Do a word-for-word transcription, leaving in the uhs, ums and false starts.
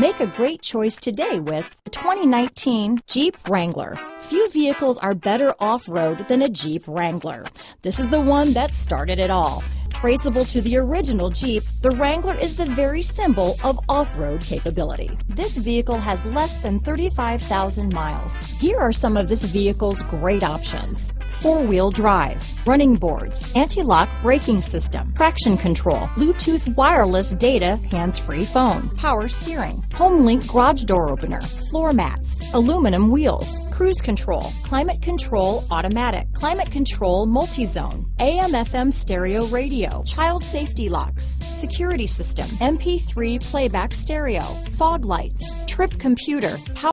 Make a great choice today with the twenty nineteen Jeep Wrangler. Few vehicles are better off-road than a Jeep Wrangler. This is the one that started it all. Traceable to the original Jeep, the Wrangler is the very symbol of off-road capability. This vehicle has less than thirty-five thousand miles. Here are some of this vehicle's great options: four-wheel drive, running boards, anti-lock braking system, traction control, Bluetooth wireless data, hands-free phone, power steering, HomeLink garage door opener, floor mats, aluminum wheels, cruise control, climate control automatic, climate control multi-zone, A M F M stereo radio, child safety locks, security system, M P three playback stereo, fog lights, trip computer, power